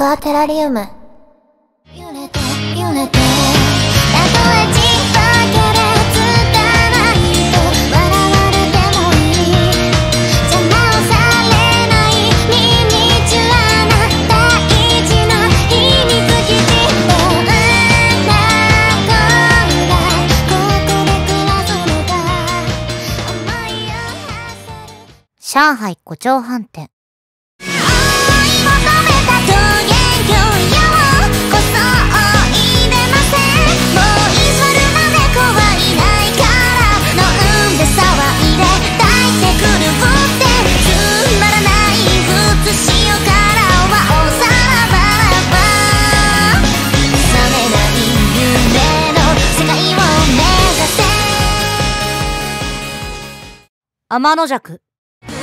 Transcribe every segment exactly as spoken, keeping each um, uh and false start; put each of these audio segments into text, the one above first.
クアテラリウム。揺れて揺れて、たとえちっとけれつかないと笑われてもいい。邪魔をされないミニチュアな大事な秘密基地。どんな子がここで暮らすのか、思いを馳せる。 上海古町飯店。天の弱。変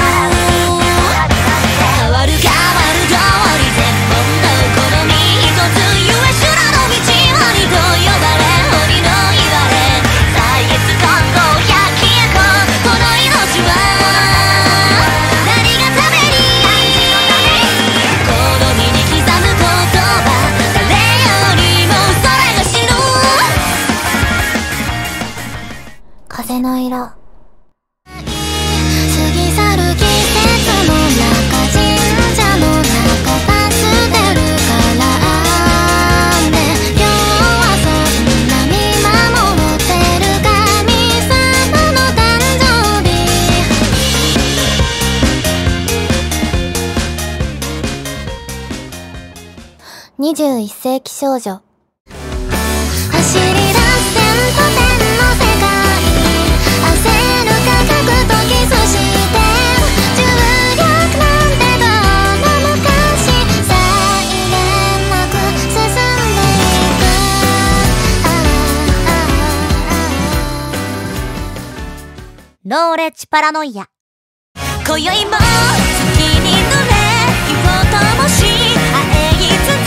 わる変わる通り全問の好み一つゆえ修羅の道鬼と呼ばれ鬼の言われ歳月今後焼き焼こうこの命は何がために好みに刻む言葉誰よりもそれが死ぬ風の色。にじゅういっ世紀少女。走り出す点と点の世界、焦る価格とキスして重力なんてどうも昔、際限なく進んでいく。ノーレッジパラノイア。今宵も月に濡れ気を灯し会い続け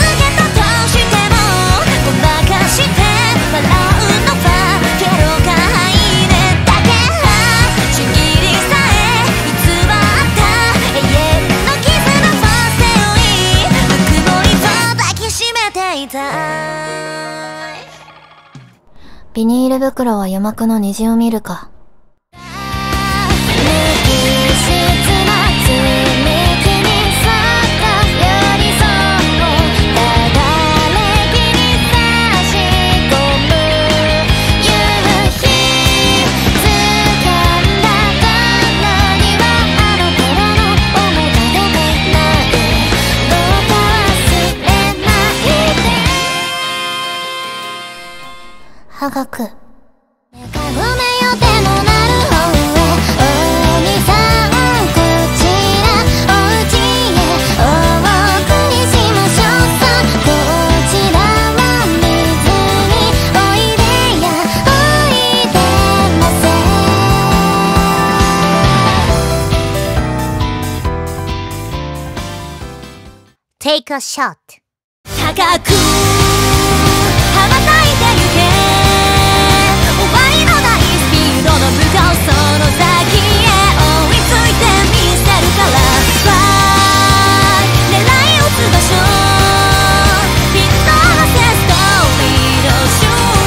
ビニール袋は余膜の虹を見るか。はがく。Take a shot。高く羽ばたいてゆけ。終わりのないスピードの向こう、その先へ追いついてみせるから。狙い撃つ場所、ピント合わせストーリーの終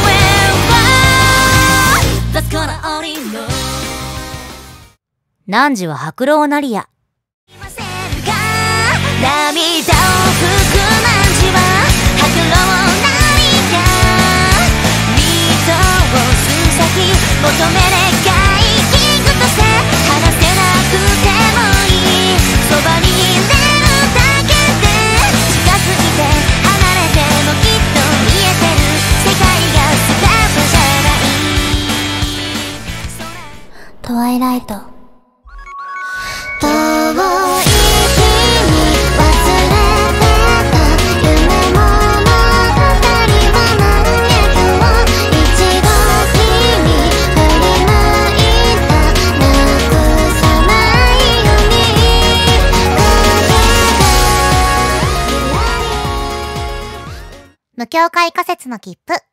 焉は That's gonna only know。 汝は白老なりや。涙を拭く何時は白老なりや。見通す先求め願いキングとして話せなくてもいい。そばにいれるだけで近づいて離れてもきっと見えてる。世界がスタートじゃない。トワイライト。遠い無境界仮説の切符。